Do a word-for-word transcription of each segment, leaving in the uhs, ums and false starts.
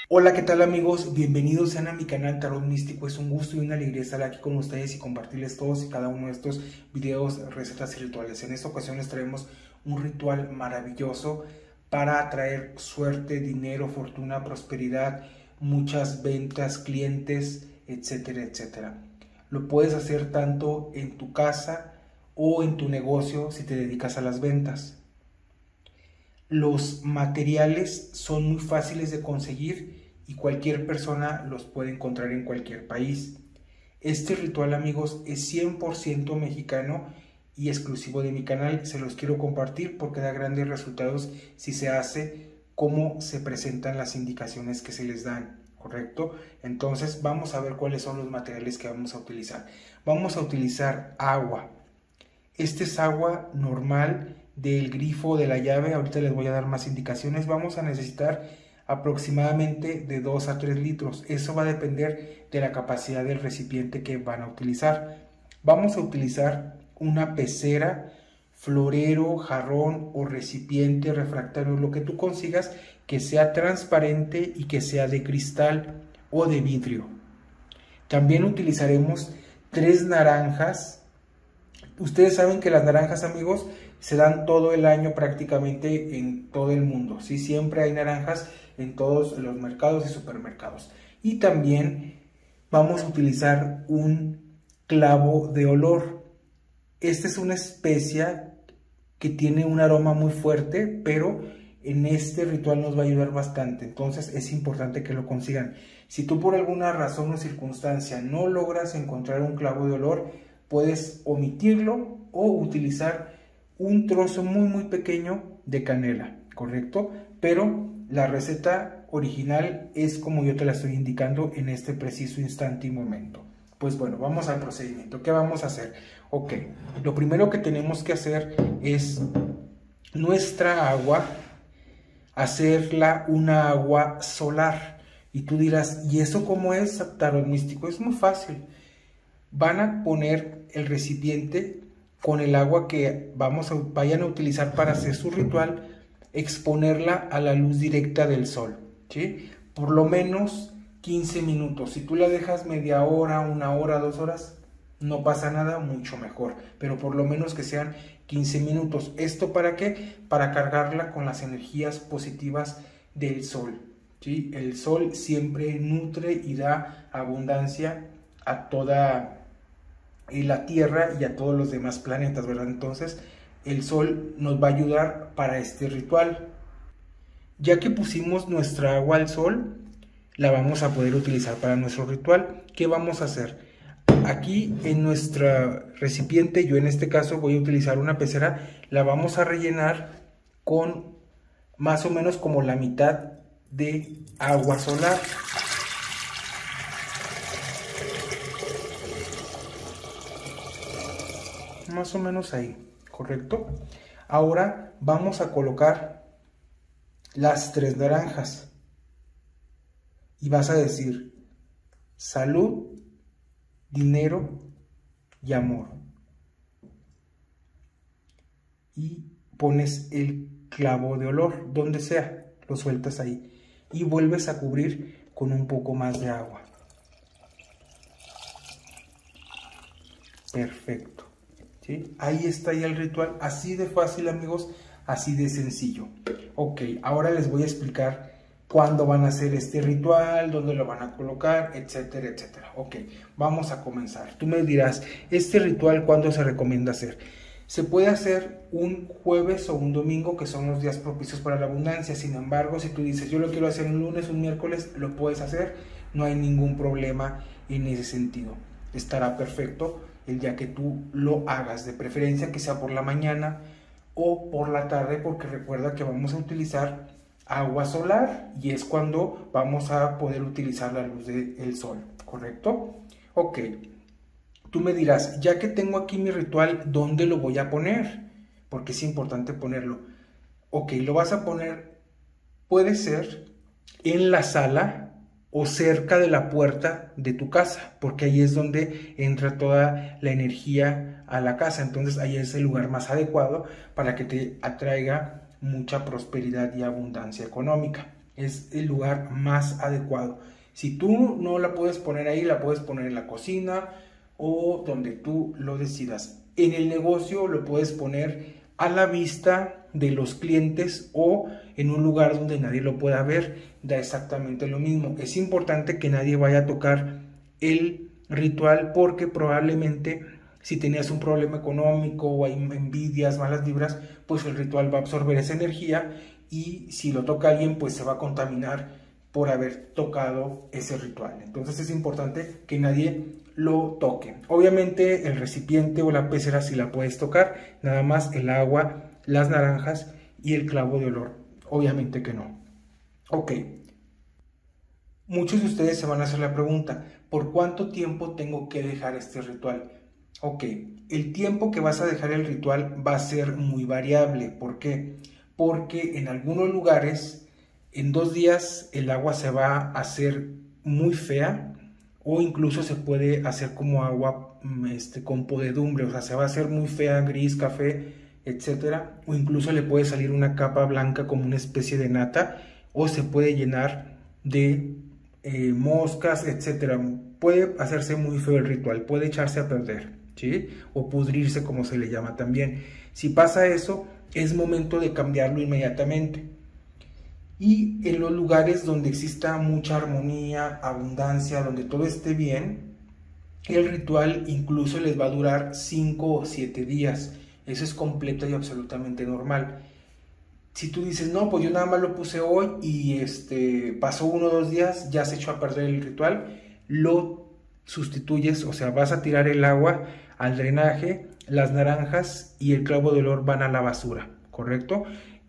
Hola, ¿qué tal amigos? Bienvenidos sean a mi canal Tarot Místico. Es un gusto y una alegría estar aquí con ustedes y compartirles todos y cada uno de estos videos, recetas y rituales. En esta ocasión les traemos un ritual maravilloso para atraer suerte, dinero, fortuna, prosperidad, muchas ventas, clientes, etcétera, etcétera. Lo puedes hacer tanto en tu casa o en tu negocio si te dedicas a las ventas. Los materiales son muy fáciles de conseguir y cualquier persona los puede encontrar en cualquier país. Este ritual, amigos, es cien por ciento mexicano y exclusivo de mi canal. Se los quiero compartir porque da grandes resultados si se hace como se presentan las indicaciones que se les dan, ¿correcto? Entonces vamos a ver cuáles son los materiales que vamos a utilizar. Vamos a utilizar agua. Este es agua normal del grifo de la llave. Ahorita les voy a dar más indicaciones. Vamos a necesitar aproximadamente de dos a tres litros. Eso va a depender de la capacidad del recipiente que van a utilizar. Vamos a utilizar una pecera, florero, jarrón o recipiente refractario, lo que tú consigas que sea transparente y que sea de cristal o de vidrio. También utilizaremos tres naranjas. Ustedes saben que las naranjas, amigos, se dan todo el año prácticamente en todo el mundo, ¿sí? Siempre hay naranjas en todos los mercados y supermercados. Y también vamos a utilizar un clavo de olor. Esta es una especia que tiene un aroma muy fuerte, pero en este ritual nos va a ayudar bastante. Entonces es importante que lo consigan. Si tú por alguna razón o circunstancia no logras encontrar un clavo de olor, puedes omitirlo o utilizar un trozo muy muy pequeño de canela, ¿correcto? Pero la receta original es como yo te la estoy indicando en este preciso instante y momento. Pues bueno, vamos al procedimiento. ¿Qué vamos a hacer? Ok, lo primero que tenemos que hacer es nuestra agua, hacerla una agua solar. Y tú dirás, ¿y eso cómo es, Tarot Místico? Es muy fácil. Van a poner el recipiente con el agua que vamos a, vayan a utilizar para hacer su ritual, exponerla a la luz directa del sol, ¿sí? Por lo menos quince minutos. Si tú la dejas media hora, una hora, dos horas, no pasa nada, mucho mejor. Pero por lo menos que sean quince minutos. ¿Esto para qué? Para cargarla con las energías positivas del sol, ¿sí? El sol siempre nutre y da abundancia a toda y la Tierra y a todos los demás planetas, ¿verdad? Entonces el sol nos va a ayudar para este ritual. Ya que pusimos nuestra agua al sol, la vamos a poder utilizar para nuestro ritual. ¿Qué vamos a hacer? Aquí en nuestro recipiente, yo en este caso voy a utilizar una pecera, la vamos a rellenar con más o menos como la mitad de agua solar. Más o menos ahí, ¿correcto? Ahora vamos a colocar las tres naranjas y vas a decir salud, dinero y amor, y pones el clavo de olor donde sea, lo sueltas ahí y vuelves a cubrir con un poco más de agua. Perfecto. ¿Sí? Ahí está ya el ritual, así de fácil, amigos, así de sencillo. Ok, ahora les voy a explicar cuándo van a hacer este ritual, dónde lo van a colocar, etcétera, etcétera. Ok, vamos a comenzar. Tú me dirás, ¿este ritual cuándo se recomienda hacer? Se puede hacer un jueves o un domingo, que son los días propicios para la abundancia. Sin embargo, si tú dices, yo lo quiero hacer un lunes, un miércoles, lo puedes hacer. No hay ningún problema en ese sentido. Estará perfecto el día que tú lo hagas, de preferencia que sea por la mañana o por la tarde, porque recuerda que vamos a utilizar agua solar y es cuando vamos a poder utilizar la luz del sol, ¿correcto? Ok, tú me dirás, ya que tengo aquí mi ritual, ¿dónde lo voy a poner? Porque es importante ponerlo. Ok, lo vas a poner, puede ser en la sala o cerca de la puerta de tu casa, porque ahí es donde entra toda la energía a la casa. Entonces ahí es el lugar más adecuado para que te atraiga mucha prosperidad y abundancia económica. es el lugar más adecuado. Si tú no la puedes poner ahí, la puedes poner en la cocina o donde tú lo decidas. En el negocio lo puedes poner a la vista de los clientes o en un lugar donde nadie lo pueda ver. Da exactamente lo mismo. Es importante que nadie vaya a tocar el ritual porque probablemente si tenías un problema económico o hay envidias, malas vibras, pues el ritual va a absorber esa energía y si lo toca alguien pues se va a contaminar por haber tocado ese ritual. Entonces es importante que nadie lo toque. Obviamente el recipiente o la pecera sí la puedes tocar, nada más el agua, las naranjas y el clavo de olor. Obviamente que no. Ok. Muchos de ustedes se van a hacer la pregunta, ¿por cuánto tiempo tengo que dejar este ritual? Ok, el tiempo que vas a dejar el ritual va a ser muy variable. ¿Por qué? Porque en algunos lugares en dos días el agua se va a hacer muy fea o incluso se puede hacer como agua este, con podedumbre, o sea, se va a hacer muy fea, gris, café, etcétera, o incluso le puede salir una capa blanca como una especie de nata o se puede llenar de eh, moscas, etcétera. Puede hacerse muy feo el ritual, puede echarse a perder, ¿sí? O pudrirse como se le llama también. Si pasa eso, es momento de cambiarlo inmediatamente. Y en los lugares donde exista mucha armonía, abundancia, donde todo esté bien, el ritual incluso les va a durar cinco o siete días. Eso es completo y absolutamente normal. Si tú dices, no, pues yo nada más lo puse hoy y este, pasó uno o dos días, ya se echó a perder el ritual, lo sustituyes, o sea, vas a tirar el agua al drenaje, las naranjas y el clavo de olor van a la basura, ¿correcto?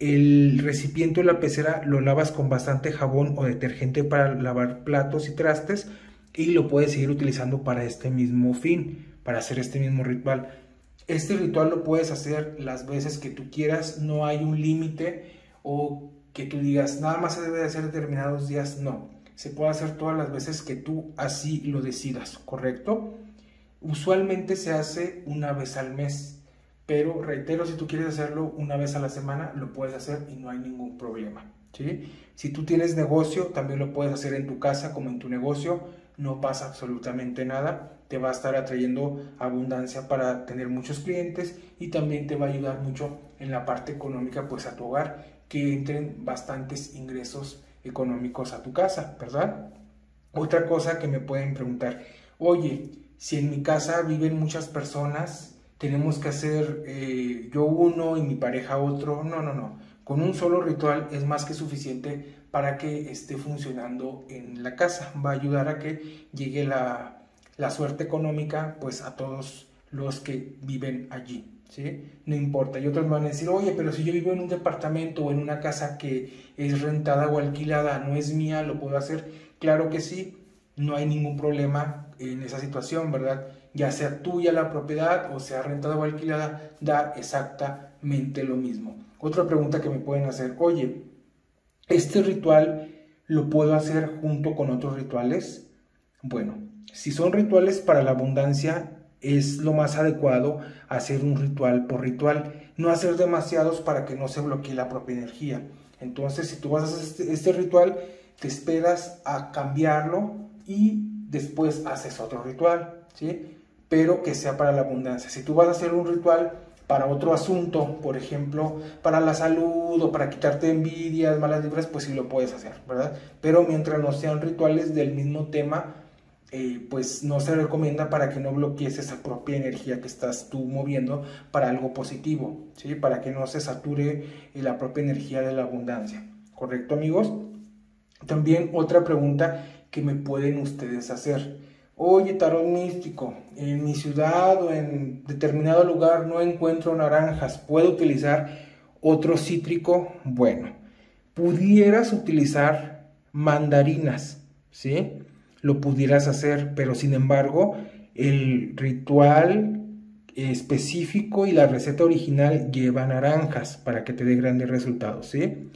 El recipiente o la pecera lo lavas con bastante jabón o detergente para lavar platos y trastes y lo puedes seguir utilizando para este mismo fin, para hacer este mismo ritual. Este ritual lo puedes hacer las veces que tú quieras, no hay un límite o que tú digas nada más se debe de hacer determinados días, no. Se puede hacer todas las veces que tú así lo decidas, ¿correcto? Usualmente se hace una vez al mes. Pero reitero, si tú quieres hacerlo una vez a la semana, lo puedes hacer y no hay ningún problema, ¿sí? Si tú tienes negocio, también lo puedes hacer en tu casa como en tu negocio, no pasa absolutamente nada, te va a estar atrayendo abundancia para tener muchos clientes y también te va a ayudar mucho en la parte económica, pues a tu hogar, que entren bastantes ingresos económicos a tu casa, ¿verdad? Otra cosa que me pueden preguntar, oye, si en mi casa viven muchas personas, tenemos que hacer eh, yo uno y mi pareja otro. No, no, no. Con un solo ritual es más que suficiente para que esté funcionando en la casa. Va a ayudar a que llegue la, la suerte económica pues a todos los que viven allí, ¿sí? No importa. Y otros van a decir, oye, pero si yo vivo en un departamento o en una casa que es rentada o alquilada, no es mía, ¿lo puedo hacer? Claro que sí. No hay ningún problema en esa situación, ¿verdad? Ya sea tuya la propiedad o sea rentada o alquilada, da exactamente lo mismo. Otra pregunta que me pueden hacer, oye, ¿este ritual lo puedo hacer junto con otros rituales? Bueno, si son rituales para la abundancia, es lo más adecuado hacer un ritual por ritual, no hacer demasiados para que no se bloquee la propia energía. Entonces, si tú vas a hacer este, este ritual, te esperas a cambiarlo y después haces otro ritual, ¿sí? Pero que sea para la abundancia. Si tú vas a hacer un ritual para otro asunto, por ejemplo, para la salud o para quitarte envidias, malas vibras, pues sí lo puedes hacer, ¿verdad? Pero mientras no sean rituales del mismo tema, eh, pues no se recomienda para que no bloquees esa propia energía que estás tú moviendo para algo positivo, ¿sí? Para que no se sature la propia energía de la abundancia, ¿correcto, amigos? También otra pregunta que me pueden ustedes hacer. Oye, tarot místico, en mi ciudad o en determinado lugar no encuentro naranjas, ¿puedo utilizar otro cítrico? Bueno, pudieras utilizar mandarinas, ¿sí? Lo pudieras hacer, pero sin embargo, el ritual específico y la receta original lleva naranjas para que te dé grandes resultados, ¿sí?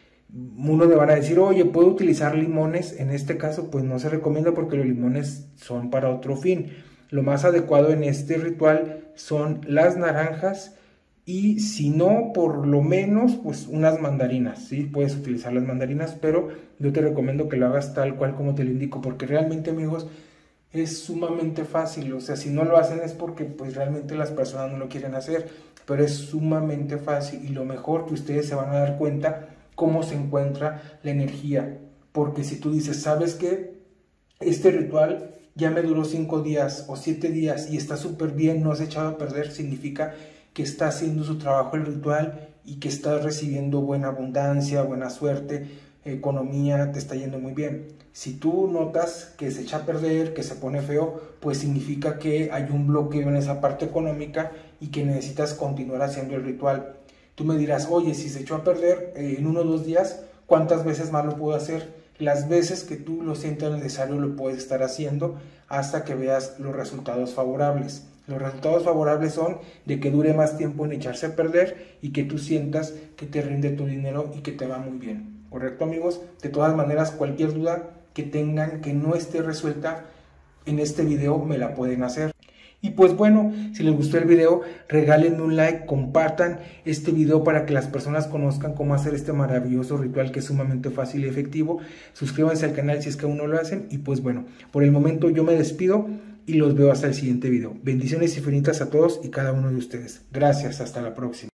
Unos me van a decir, oye, ¿puedo utilizar limones? En este caso, pues no se recomienda porque los limones son para otro fin. Lo más adecuado en este ritual son las naranjas y si no, por lo menos, pues unas mandarinas, ¿sí? Puedes utilizar las mandarinas, pero yo te recomiendo que lo hagas tal cual como te lo indico, porque realmente, amigos, es sumamente fácil. O sea, si no lo hacen es porque pues realmente las personas no lo quieren hacer, pero es sumamente fácil, y lo mejor que ustedes se van a dar cuenta cómo se encuentra la energía, porque si tú dices, ¿sabes qué? Este ritual ya me duró cinco días o siete días y está súper bien, no has echado a perder, significa que está haciendo su trabajo el ritual y que estás recibiendo buena abundancia, buena suerte, economía, te está yendo muy bien. Si tú notas que se echa a perder, que se pone feo, pues significa que hay un bloqueo en esa parte económica y que necesitas continuar haciendo el ritual. Tú me dirás, oye, si se echó a perder eh, en uno o dos días, ¿cuántas veces más lo puedo hacer? Las veces que tú lo sientas necesario lo puedes estar haciendo hasta que veas los resultados favorables. Los resultados favorables son de que dure más tiempo en echarse a perder y que tú sientas que te rinde tu dinero y que te va muy bien. ¿Correcto, amigos? De todas maneras, cualquier duda que tengan que no esté resuelta en este video me la pueden hacer. Y pues bueno, si les gustó el video, regálenme un like, compartan este video para que las personas conozcan cómo hacer este maravilloso ritual que es sumamente fácil y efectivo. Suscríbanse al canal si es que aún no lo hacen. Y pues bueno, por el momento yo me despido y los veo hasta el siguiente video. Bendiciones infinitas a todos y cada uno de ustedes. Gracias, hasta la próxima.